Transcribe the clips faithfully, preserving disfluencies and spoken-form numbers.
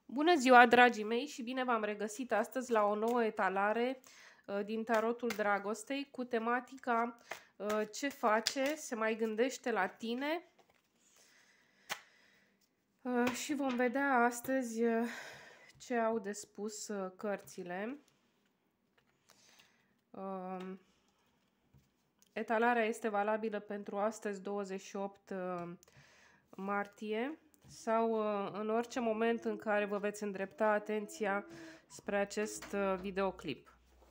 Bună ziua, dragii mei, și bine v-am regăsit astăzi la o nouă etalare uh, din Tarotul Dragostei cu tematica uh, ce face, se mai gândește la tine uh, și vom vedea astăzi uh, ce au de spus uh, cărțile. Uh, etalarea este valabilă pentru astăzi, douăzeci și opt uh, martie, sau uh, în orice moment în care vă veți îndrepta atenția spre acest uh, videoclip.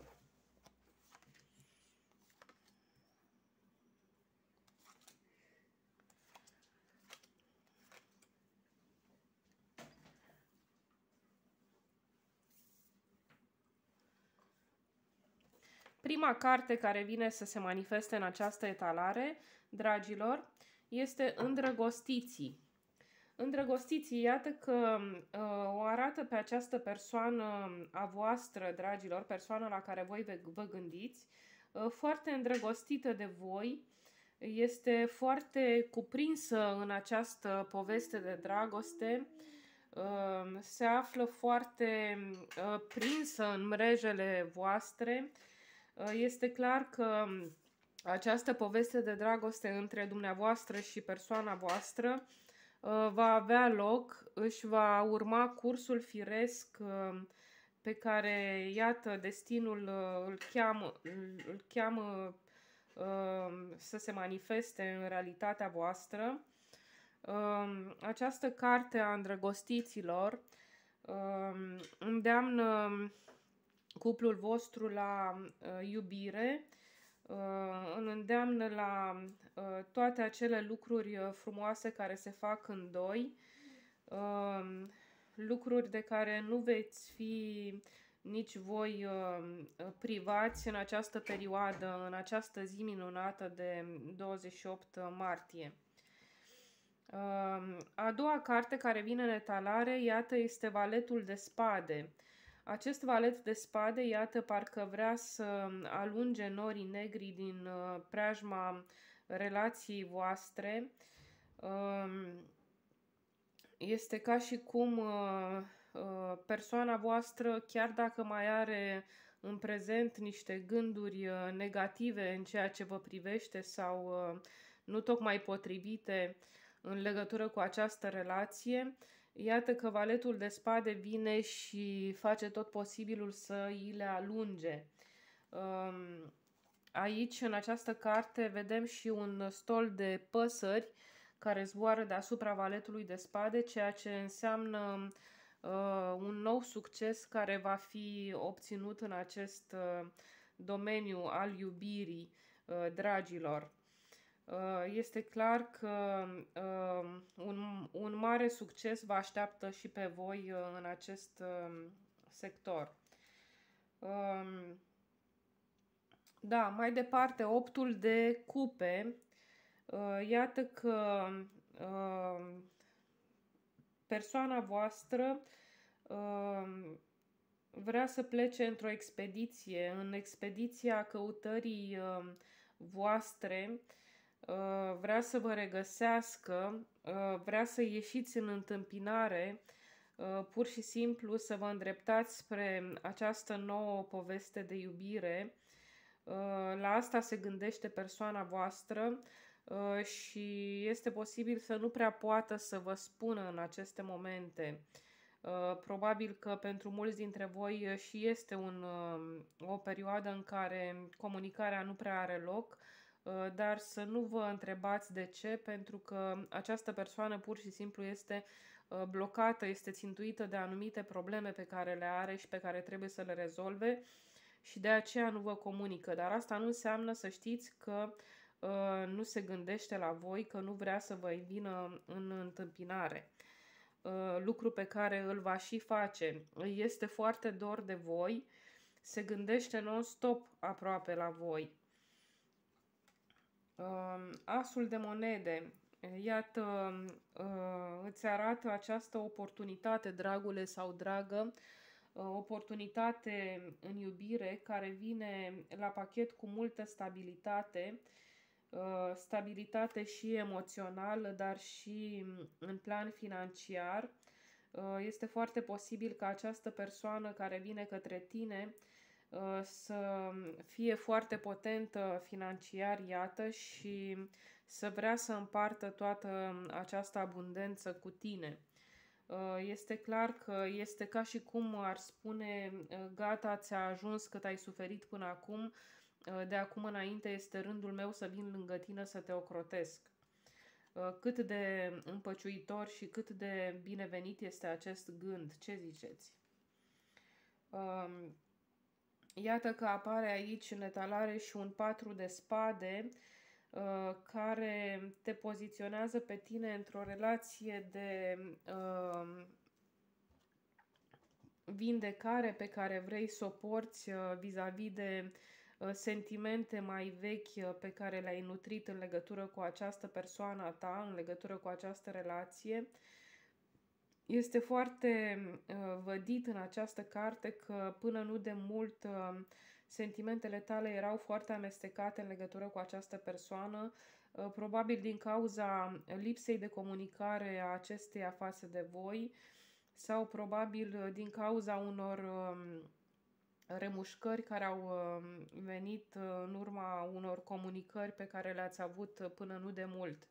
Prima carte care vine să se manifeste în această etalare, dragilor, este Îndrăgostiții. Îndrăgostiții, iată că uh, o arată pe această persoană a voastră, dragilor, persoana la care voi vă gândiți, uh, foarte îndrăgostită de voi, este foarte cuprinsă în această poveste de dragoste, uh, se află foarte uh, prinsă în mrejele voastre. Este clar că această poveste de dragoste între dumneavoastră și persoana voastră va avea loc, își va urma cursul firesc pe care, iată, destinul îl cheamă, îl cheamă să se manifeste în realitatea voastră. Această carte a îndrăgostiților îndeamnă cuplul vostru la uh, iubire, uh, îl îndeamnă la uh, toate acele lucruri uh, frumoase care se fac în doi, uh, lucruri de care nu veți fi nici voi uh, privați în această perioadă, în această zi minunată de douăzeci și opt martie. Uh, a doua carte care vine în etalare, iată, este Valetul de spade. Acest valet de spade, iată, parcă vrea să alunge norii negri din uh, preajma relației voastre. Uh, este ca și cum uh, uh, persoana voastră, chiar dacă mai are în prezent niște gânduri uh, negative în ceea ce vă privește sau uh, nu tocmai potrivite în legătură cu această relație, iată că valetul de spade vine și face tot posibilul să îi le alunge. Aici, în această carte, vedem și un stol de păsări care zboară deasupra valetului de spade, ceea ce înseamnă uh, un nou succes care va fi obținut în acest uh, domeniu al iubirii, uh, dragilor. Este clar că uh, un, un mare succes vă așteaptă și pe voi uh, în acest uh, sector. Uh, da, mai departe, optul de cupe. Uh, iată că uh, persoana voastră uh, vrea să plece într-o expediție, în expediția căutării uh, voastre, vrea să vă regăsească, vrea să ieșiți în întâmpinare, pur și simplu să vă îndreptați spre această nouă poveste de iubire. La asta se gândește persoana voastră și este posibil să nu prea poată să vă spună în aceste momente. Probabil că pentru mulți dintre voi și este un, o perioadă în care comunicarea nu prea are loc, dar să nu vă întrebați de ce, pentru că această persoană pur și simplu este blocată, este țintuită de anumite probleme pe care le are și pe care trebuie să le rezolve și de aceea nu vă comunică. Dar asta nu înseamnă, să știți, că uh, nu se gândește la voi, că nu vrea să vă vină în întâmpinare. Uh, lucru pe care îl va și face. Este foarte dor de voi, se gândește non-stop aproape la voi. Asul de monede, iată, îți arată această oportunitate, dragule sau dragă, oportunitate în iubire care vine la pachet cu multă stabilitate, stabilitate și emoțională, dar și în plan financiar. Este foarte posibil ca această persoană care vine către tine să fie foarte potentă financiar, iată, și să vrea să împartă toată această abundență cu tine. Este clar că este ca și cum ar spune: gata, ți-a ajuns cât ai suferit până acum, de acum înainte este rândul meu să vin lângă tine să te ocrotesc. Cât de împăciuitor și cât de binevenit este acest gând, ce ziceți? Iată că apare aici în etalare și un patru de spade, uh, care te poziționează pe tine într-o relație de uh, vindecare pe care vrei să o porți uh, vis-a-vis de uh, sentimente mai vechi uh, pe care le-ai nutrit în legătură cu această persoană a ta, în legătură cu această relație. Este foarte uh, vădit în această carte că până nu de mult uh, sentimentele tale erau foarte amestecate în legătură cu această persoană, uh, probabil din cauza lipsei de comunicare a acesteia față de voi sau probabil uh, din cauza unor uh, remușcări care au uh, venit uh, în urma unor comunicări pe care le-ați avut uh, până nu de mult.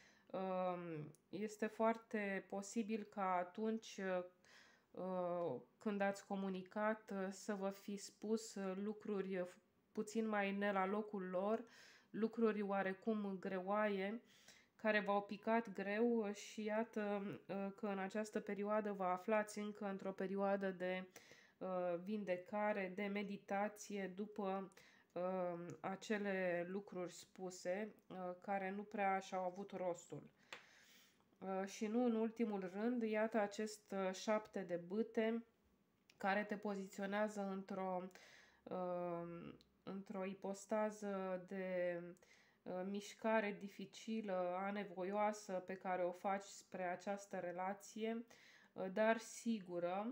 Este foarte posibil ca atunci când ați comunicat să vă fi spus lucruri puțin mai ne la locul lor, lucruri oarecum greoaie, care v-au picat greu și iată că în această perioadă vă aflați încă într-o perioadă de vindecare, de meditație după acele lucruri spuse care nu prea și-au avut rostul. Și nu în ultimul rând, iată acest șapte de bâte care te poziționează într-o într-o ipostază de mișcare dificilă, anevoioasă pe care o faci spre această relație, dar sigură.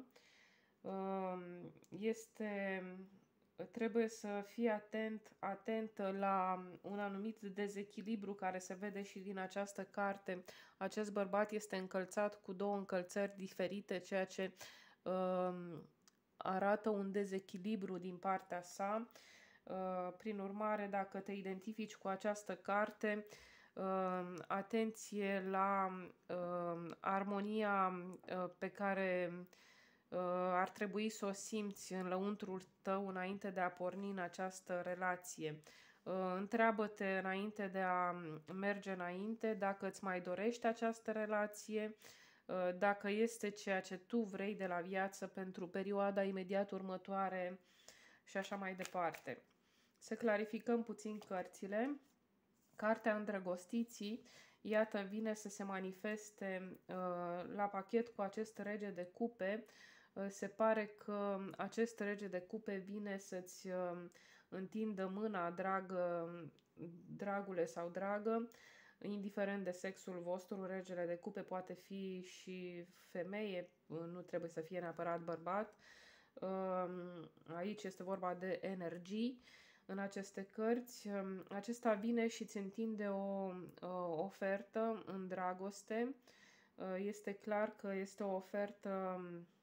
Este Trebuie să fii atent, atent la un anumit dezechilibru care se vede și din această carte. Acest bărbat este încălțat cu două încălțări diferite, ceea ce uh, arată un dezechilibru din partea sa. Uh, prin urmare, dacă te identifici cu această carte, uh, atenție la uh, armonia uh, pe care ar trebui să o simți în lăuntrul tău înainte de a porni în această relație. Întreabă-te înainte de a merge înainte dacă îți mai dorești această relație, dacă este ceea ce tu vrei de la viață pentru perioada imediat următoare și așa mai departe. Să clarificăm puțin cărțile. Cartea Îndrăgostiții, iată, vine să se manifeste la pachet cu acest rege de cupe. Se pare că acest rege de cupe vine să-ți întindă mâna, dragă, dragule sau dragă, indiferent de sexul vostru. Regele de cupe poate fi și femeie, nu trebuie să fie neapărat bărbat. Aici este vorba de energii. În aceste cărți, acesta vine și îți întinde o, o ofertă în dragoste. Este clar că este o ofertă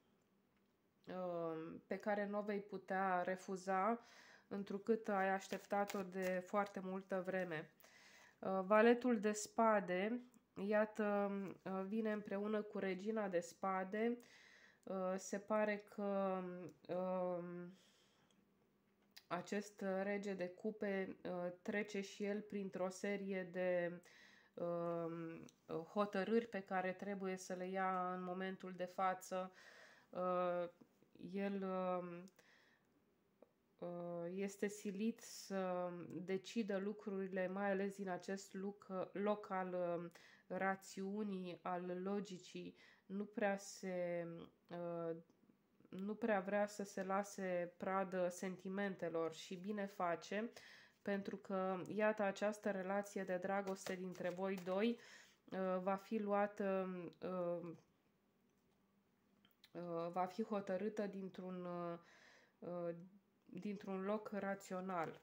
pe care nu o vei putea refuza, întrucât ai așteptat-o de foarte multă vreme. Valetul de spade, iată, vine împreună cu regina de spade. Se pare că acest rege de cupe trece și el printr-o serie de hotărâri pe care trebuie să le ia în momentul de față. El este silit să decidă lucrurile, mai ales din acest loc, loc al rațiunii, al logicii. Nu prea se nu prea vrea să se lase pradă sentimentelor și bine face, pentru că, iată, această relație de dragoste dintre voi doi va fi luată, va fi hotărâtă dintr-un dintr-un loc rațional.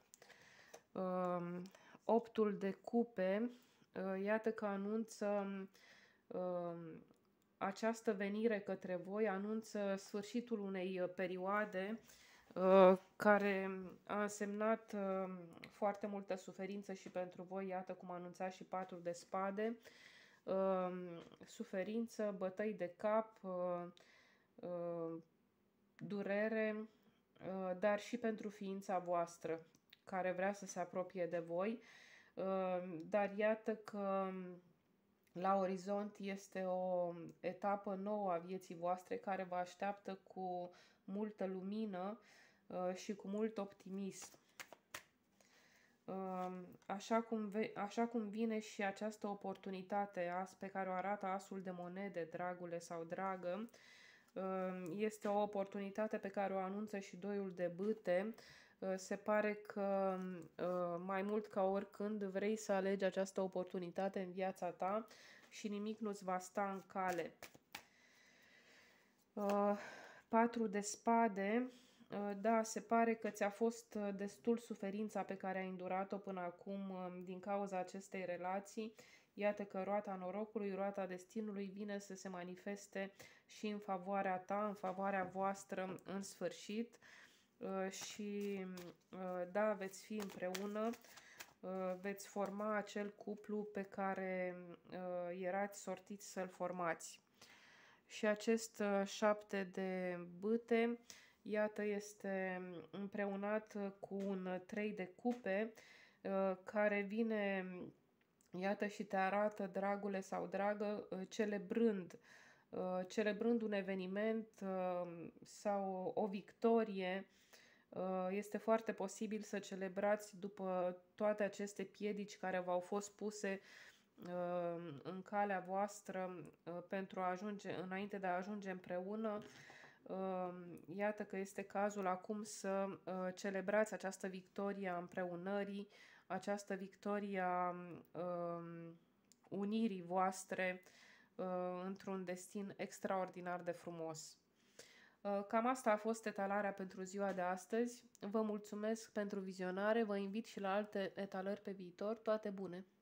Optul de cupe, iată că anunță această venire către voi anunță sfârșitul unei uh, perioade uh, care a însemnat uh, foarte multă suferință și pentru voi, iată cum anunța și patrul de spade, uh, suferință, bătăi de cap, uh, uh, durere, uh, dar și pentru ființa voastră care vrea să se apropie de voi, uh, dar iată că la orizont este o etapă nouă a vieții voastre care vă așteaptă cu multă lumină uh, și cu mult optimism. Uh, așa, cum așa cum vine și această oportunitate pe care o arată asul de monede, dragule sau dragă, uh, este o oportunitate pe care o anunță și doiul de bâte. Uh, se pare că uh, mai mult ca oricând vrei să alegi această oportunitate în viața ta și nimic nu-ți va sta în cale. Uh, patru de spade, uh, da, se pare că ți-a fost destul suferința pe care ai îndurat-o până acum uh, din cauza acestei relații. Iată că roata norocului, roata destinului vine să se manifeste și în favoarea ta, în favoarea voastră în sfârșit. Uh, și uh, da, veți fi împreună. Uh, veți forma acel cuplu pe care uh, erați sortiți să-l formați. Și acest uh, șapte de bâte, iată, este împreunat cu un trei de cupe, uh, care vine, iată, și te arată, dragule sau dragă, uh, celebrând, uh, celebrând un eveniment uh, sau o victorie. Este foarte posibil să celebrați după toate aceste piedici care v-au fost puse în calea voastră pentru a ajunge, înainte de a ajunge împreună. Iată că este cazul acum să celebrați această victorie a împreunării, această victorie a unirii voastre într-un destin extraordinar de frumos. Cam asta a fost etalarea pentru ziua de astăzi. Vă mulțumesc pentru vizionare, vă invit și la alte etalări pe viitor. Toate bune!